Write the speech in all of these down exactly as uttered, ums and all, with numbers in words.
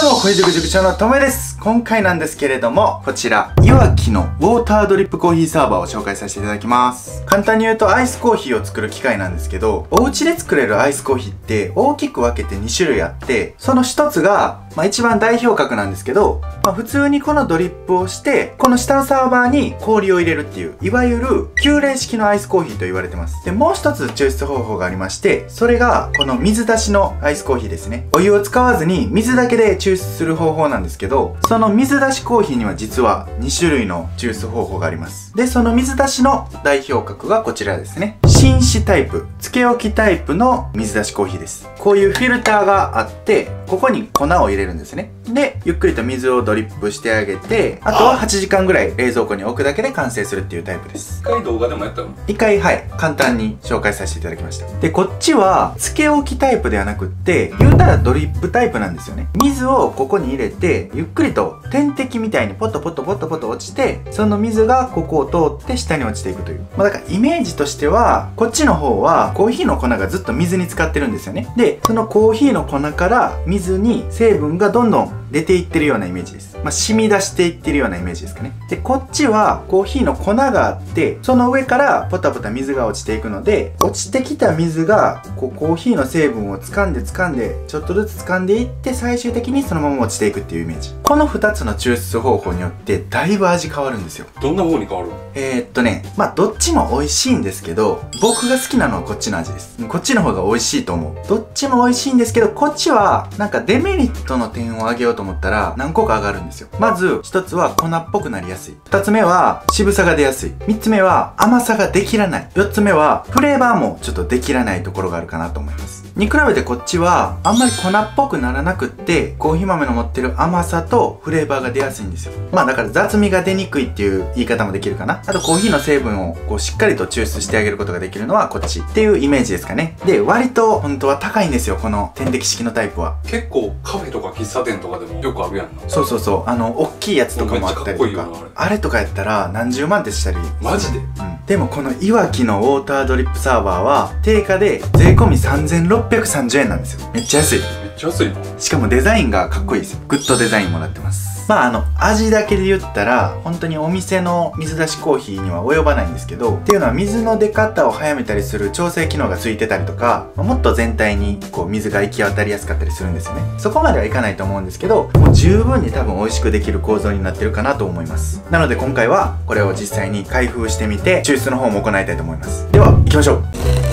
どうも、恋塾塾長のとめです。今回なんですけれども、こちら、いわきのウォータードリップコーヒーサーバーを紹介させていただきます。簡単に言うと、アイスコーヒーを作る機械なんですけど、お家で作れるアイスコーヒーって大きく分けてに種類あって、そのひとつが、まあ一番代表格なんですけど、まあ普通にこのドリップをして、この下のサーバーに氷を入れるっていう、いわゆる急冷式のアイスコーヒーと言われてます。で、もう一つ抽出方法がありまして、それが、この水出しのアイスコーヒーですね。お湯を使わずに水だけで抽出する方法なんですけど、その水出しコーヒーには実はに種類の抽出方法があります。で、その水出しの代表格がこちらですね。浸子タイプ、つけ置きタイプの水出しコーヒーです。こういうフィルターがあって、ここに粉を入れるんですね。で、ゆっくりと水をドリップしてあげて、あとははちじかんぐらい冷蔵庫に置くだけで完成するっていうタイプです。 一回動画でもやったの？ 一回、はい、簡単に紹介させていただきました。で、こっちは、つけ置きタイプではなくって、言うたらドリップタイプなんですよね。水をここに入れて、ゆっくりと点滴みたいにポトポトポトポト落ちて、その水がここを通って下に落ちていくという。まあ、だからイメージとしては、こっちの方はコーヒーの粉がずっと水に浸かってるんですよね。で、そのコーヒーの粉から水に成分がどんどん出ていってるようなイメージです。まあ、染み出していってるようなイメージですかね。で、こっちはコーヒーの粉があって、その上からポタポタ水が落ちていくので、落ちてきた水が、こう、コーヒーの成分を掴んで掴んで、ちょっとずつ掴んでいって、最終的にそのまま落ちていくっていうイメージ。このふたつの抽出方法によって、だいぶ味変わるんですよ。 どんな風に変わる？ えー、っとね、まあ、どっちも美味しいんですけど、僕が好きなのはこっちの味です。こっちの方が美味しいと思う。どっちも美味しいんですけど、こっちは、なんかデメリットの点を上げようと思ったら、何個か上がるんですよ。まず、一つは粉っぽくなりやすい。二つ目は、渋さが出やすい。三つ目は、甘さができらない。四つ目は、フレーバーもちょっとできらないところがあるかなと思います。に比べてこっちは、あんまり粉っぽくならなくって、コーヒー豆の持ってる甘さとフレーバーが出やすいんですよ。まあだから雑味が出にくいっていう言い方もできるかな。あとコーヒーの成分をこうしっかりと抽出してあげることができるのはこっちっていうイメージですかね。で、割と本当は高いんですよ、この点滴式のタイプは。 結構カフェとか喫茶店とかでもよくあるやんな。 そうそうそう。あの、大きいやつとかもあったりとか。あれとかやったら何十万ってしたり。 マジで？ うん。でもこのいわきのウォータードリップサーバーは定価で税込みさんぜんろっぴゃくさんじゅうえんなんですよ。めっちゃ安い。 めっちゃ安いの？ しかもデザインがかっこいいですよ。グッドデザインもらってます。まああの、味だけで言ったら、本当にお店の水出しコーヒーには及ばないんですけど、っていうのは水の出方を早めたりする調整機能がついてたりとか、もっと全体にこう水が行き渡りやすかったりするんですよね。そこまではいかないと思うんですけど、もう十分に多分美味しくできる構造になってるかなと思います。なので今回はこれを実際に開封してみて、抽出の方も行いたいと思います。では、行きましょう。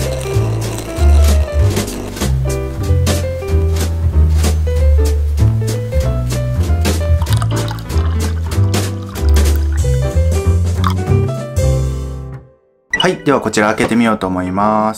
はい。ではこちら開けてみようと思います。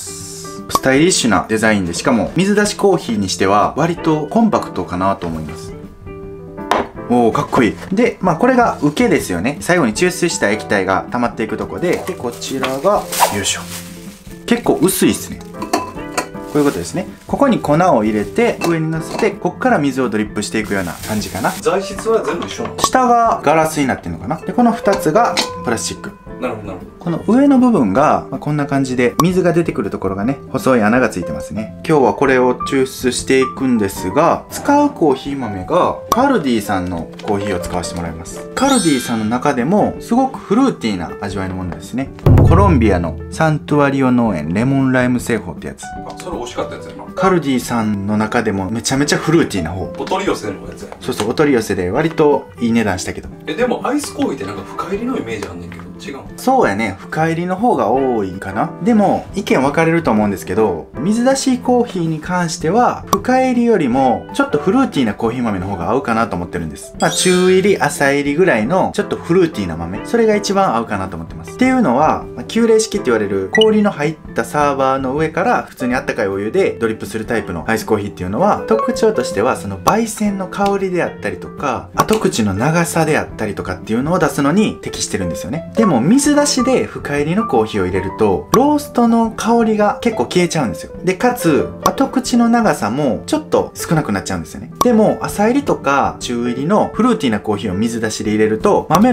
スタイリッシュなデザインで、しかも水出しコーヒーにしては割とコンパクトかなと思います。おー、かっこいい。で、まあこれが受けですよね。最後に抽出した液体が溜まっていくとこで、で、こちらが、よいしょ。結構薄いですね。こういうことですね。ここに粉を入れて、上に乗せて、こっから水をドリップしていくような感じかな。 材質は全部一緒なの？ 下がガラスになってるのかな。で、このふたつがプラスチック。 なるほどなるほど。 この上の部分が、まあ、こんな感じで水が出てくるところがね、細い穴がついてますね。今日はこれを抽出していくんですが、使うコーヒー豆がカルディさんのコーヒーを使わせてもらいます。カルディさんの中でもすごくフルーティーな味わいのものですね。コロンビアのサントゥアリオ農園レモンライム製法ってやつ。 あ、それ美味しかったやつやな。 カルディさんの中でもめちゃめちゃフルーティーな方。 お取り寄せのやつや。 そうそう、お取り寄せで割といい値段したけど。 え、でもアイスコーヒーってなんか深入りのイメージあんねんけど、違う？ そうやね。深入りの方が多いかな。でも、意見分かれると思うんですけど、水出しコーヒーに関しては、深入りよりも、ちょっとフルーティーなコーヒー豆の方が合うかなと思ってるんです。まあ、中入り、浅入りぐらいの、ちょっとフルーティーな豆。それが一番合うかなと思ってます。っていうのは、まあ、急冷式って言われる、氷の入ったサーバーの上から、普通にあったかいお湯でドリップするタイプのアイスコーヒーっていうのは、特徴としては、その焙煎の香りであったりとか、後口の長さであったりとかっていうのを出すのに適してるんですよね。でも、水出しで深入りのコーヒーを入れると、ローストの香りが結構消えちゃうんですよ。で、かつ、後口の長さもちょっと少なくなっちゃうんですよね。でも、浅入りとか中入りのフルーティーなコーヒーを水出しで入れると、豆の持っ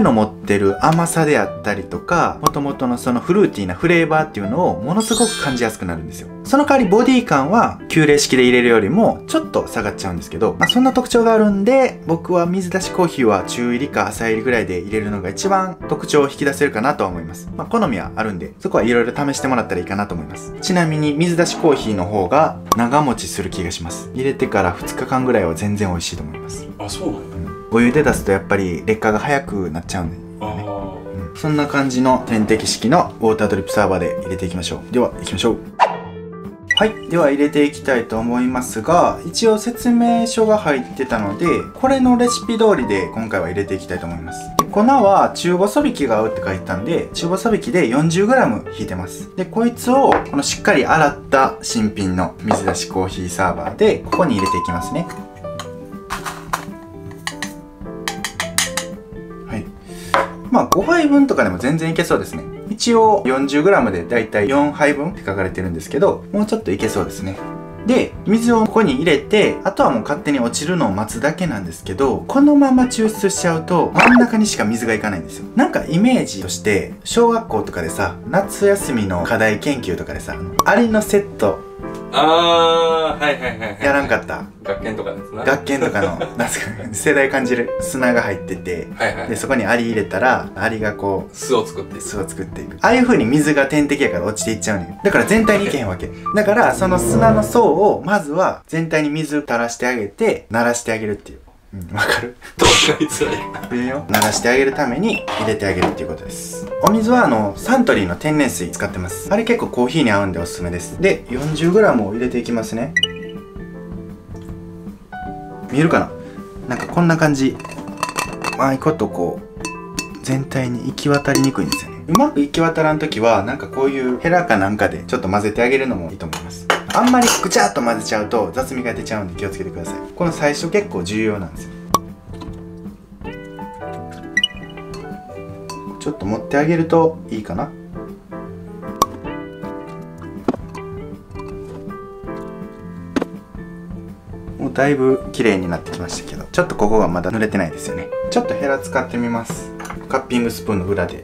ってる甘さであったりとか、元々のそのフルーティーなフレーバーっていうのをものすごく感じやすくなるんですよ。その代わりボディ感は急冷式で入れるよりもちょっと下がっちゃうんですけど、まあそんな特徴があるんで、僕は水出しコーヒーは中入りか浅入りぐらいで入れるのが一番特徴を引き出せるかなとは思います。まあ好みはあるんで、そこはいろいろ試してもらったらいいかなと思います。ちなみに水出しコーヒーの方が長持ちする気がします。入れてからふつかかんぐらいは全然美味しいと思います。 あ、そうなんだ。 お湯で出すとやっぱり劣化が早くなっちゃうんで、ね、 あ、 うん、そんな感じの点滴式のウォータードリップサーバーで入れていきましょう。では行きましょう。はい。では入れていきたいと思いますが、一応説明書が入ってたので、これのレシピ通りで今回は入れていきたいと思います。粉は中細引きが合うって書いてたんで、中細引きで よんじゅうグラム 引いてます。で、こいつをこのしっかり洗った新品の水出しコーヒーサーバーでここに入れていきますね。はい。まあごはいぶんとかでも全然いけそうですね。一応 よんじゅうグラム でだいたいよんはいぶんって書かれてるんですけど、もうちょっといけそうですね。で、水をここに入れて、あとはもう勝手に落ちるのを待つだけなんですけど、このまま抽出しちゃうと真ん中にしか水がいかないんですよ。なんかイメージとして、小学校とかでさ、夏休みの課題研究とかでさ、アリのセット、 あー、はいはいはいはい。 やらんかった。 学研とかですな。 学研とかの、なんすか、世代感じる砂が入ってて、 はいはい。 で、そこにアリ入れたら、アリがこう、 巣を作っていく。 巣を作っていく。ああいう風に水が点滴やから落ちていっちゃうねん。だから全体にいけへんわけ。だから、その砂の層を、まずは全体に水垂らしてあげて、慣らしてあげるっていう。うん、わかる？ どう使いづらいか。 いいよ。慣らしてあげるために入れてあげるっていうことです。お水はあの、サントリーの天然水使ってます。あれ結構コーヒーに合うんでおすすめです。で、よんじゅうグラム を入れていきますね。見えるかな？なんかこんな感じ。うまいことこう、全体に行き渡りにくいんですよね。うまく行き渡らんときは、なんかこういうヘラかなんかでちょっと混ぜてあげるのもいいと思います。あんまりぐちゃっと混ぜちゃうと雑味が出ちゃうんで気をつけてください。この最初結構重要なんですよ。ちょっと持ってあげるといいかな。もうだいぶ綺麗になってきましたけど、ちょっとここがまだ濡れてないですよね。ちょっとヘラ使ってみます。カッピングスプーンの裏で。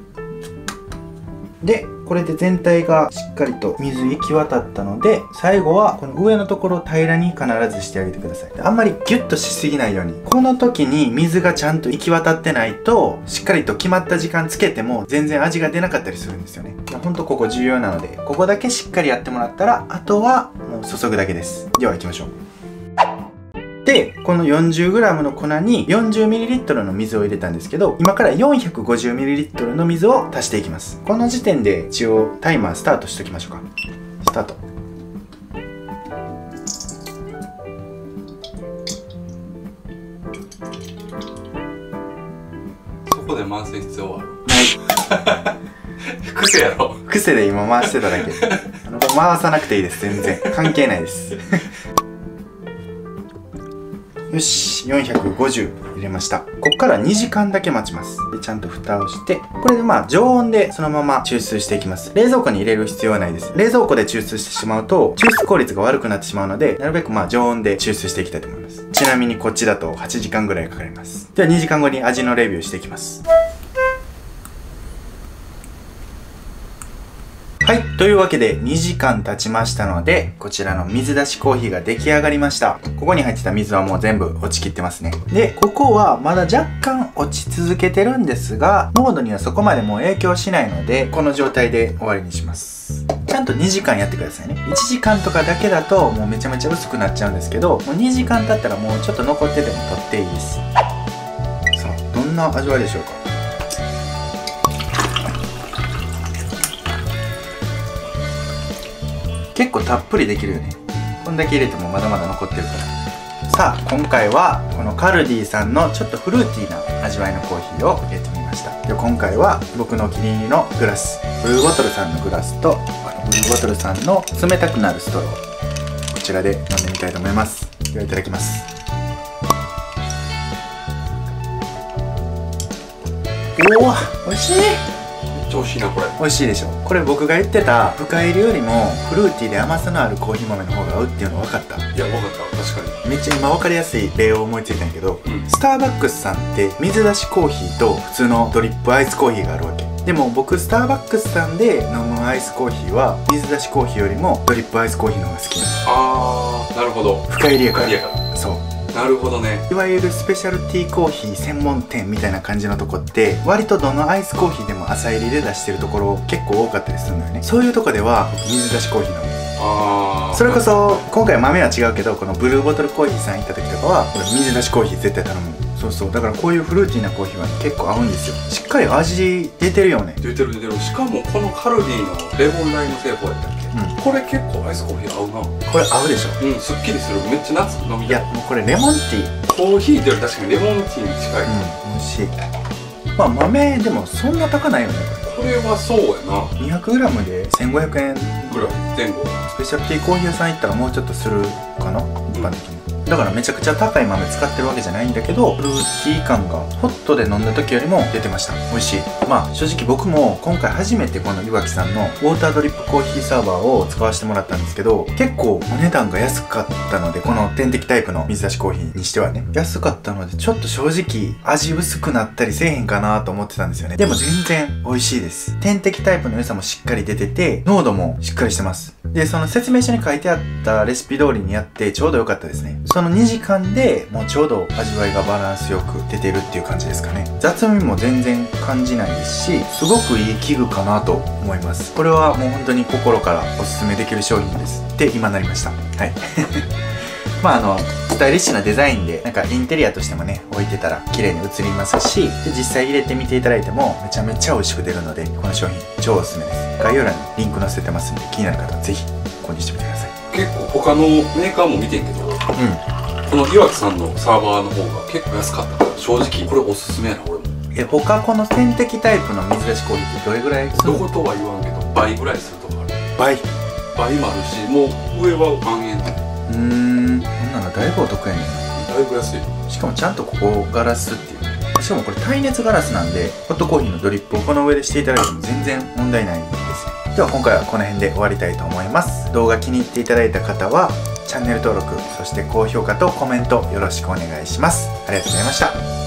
で、これで全体がしっかりと水行き渡ったので、最後はこの上のところを平らに必ずしてあげてください。あんまりギュッとしすぎないように。この時に水がちゃんと行き渡ってないと、しっかりと決まった時間つけても全然味が出なかったりするんですよね。ほんとここ重要なので、ここだけしっかりやってもらったら、あとはもう注ぐだけです。では行きましょう。で、この よんじゅうグラム の粉に よんじゅうミリリットル の水を入れたんですけど、今から よんひゃくごじゅうミリリットル の水を足していきます。この時点で一応タイマースタートしときましょうか。スタート。 そこで回す必要はない。 癖やろ。 癖で今回してただけ。あの回さなくていいです。全然関係ないです。よし、よんひゃくごじゅう入れました。こっからにじかんだけ待ちます。で、ちゃんと蓋をして、これでまあ常温でそのまま抽出していきます。冷蔵庫に入れる必要はないです。冷蔵庫で抽出してしまうと、抽出効率が悪くなってしまうので、なるべくまあ常温で抽出していきたいと思います。ちなみにこっちだとはちじかんぐらいかかります。ではにじかんごに味のレビューしていきます。はい。というわけでにじかん経ちましたので、こちらの水出しコーヒーが出来上がりました。ここに入ってた水はもう全部落ちきってますね。で、ここはまだ若干落ち続けてるんですが、濃度にはそこまでもう影響しないので、この状態で終わりにします。ちゃんとにじかんやってくださいね。いちじかんとかだけだともうめちゃめちゃ薄くなっちゃうんですけど、もうにじかん経ったらもうちょっと残ってても取っていいです。さあ、どんな味わいでしょうか。結構たっぷりできるよね。こんだけ入れてもまだまだ残ってるから。さあ、今回はこのカルディさんのちょっとフルーティーな味わいのコーヒーを入れてみました。で、今回は僕のお気に入りのグラス、ブルーボトルさんのグラスと、このブルーボトルさんの冷たくなるストロー、こちらで飲んでみたいと思います。では、いただきます。おお、美味しい。 めっちゃ美美味しいなこれ。 美味しいでしょ。これ僕が言ってた深入りよりもフルーティーで甘さのあるコーヒー豆の方が合うっていうの分かった。 いや分かった、確かに。 めっちゃ今分かりやすい例を思いついたんやけど、 うん、 スターバックスさんって水出しコーヒーと普通のドリップアイスコーヒーがあるわけ。でも僕スターバックスさんで飲むアイスコーヒーは水出しコーヒーよりもドリップアイスコーヒーの方が好きなの。 あー、なるほど。 深入りやから。 深入りやから。 そう、 なるほどね。 いわゆるスペシャルティーコーヒー専門店みたいな感じのとこって割とどのアイスコーヒーでも朝入りで出してるところ結構多かったりするのよね。そういうとこでは水出しコーヒー飲む。 あー、 それこそ今回豆は違うけどこのブルーボトルコーヒーさん行った時とかはこれ水出しコーヒー絶対頼む。そうそう、だからこういうフルーティーなコーヒーは、ね、結構合うんですよ。しっかり味出てるよね。 出てる出てる。しかもこのカルディのレモンライム製法やったっけ、うん、これ結構アイスコーヒー合うな。 これ合うでしょ。 うん、すっきりする。めっちゃ夏飲みたい。 いやもうこれレモンティー、 コーヒーってより確かにレモンティーに近い。 うん、美味しい。まあ豆でもそんな高ないよね。 これはそうやな。 にひゃくグラム でせんごひゃくえんぐらい前後。 スペシャルティーコーヒー屋さん行ったらもうちょっとするかな、一般的に。だからめちゃくちゃ高い豆使ってるわけじゃないんだけどフルーティー感がホットで飲んだ時よりも出てました。美味しい。まあ正直僕も今回初めてこのいわきさんのウォータードリップコーヒーサーバーを使わせてもらったんですけど、結構お値段が安かったので、この点滴タイプの水出しコーヒーにしてはね安かったので、ちょっと正直味薄くなったりせえへんかなと思ってたんですよね。でも全然美味しいです。点滴タイプの良さもしっかり出てて濃度もしっかりしてます。でその説明書に書いてあったレシピ通りにやってちょうど良かったですね。そのにじかんでもうちょうど味わいがバランスよく出てるっていう感じですかね。雑味も全然感じないですし、すごくいい器具かなと思います。これはもう本当に心からおすすめできる商品ですって今なりました。はいまああのスタイリッシュなデザインでなんかインテリアとしてもね置いてたら綺麗に映りますし、で実際入れてみていただいてもめちゃめちゃ美味しく出るので、この商品超おすすめです。概要欄にリンク載せてますんで、気になる方はぜひ購入してみてください。 結構他のメーカーも見てんけど、うん、このいわきさんのサーバーの方が結構安かったから、正直これおすすめやな俺も。 え他この点滴タイプの水出しコーヒーってどれぐらいするの？ どことは言わんけど倍ぐらいするとかある。 倍倍もあるし、もう上は万円で。 うーん、こんなのだいぶお得やねんな。 だいぶ安い。 しかもちゃんとここガラスっていうね。しかもこれ耐熱ガラスなんで、ホットコーヒーのドリップをこの上でしていただいても全然問題ないんですよ。では今回はこの辺で終わりたいと思います。動画気に入っていただいた方はチャンネル登録、そして高評価とコメントよろしくお願いします。ありがとうございました。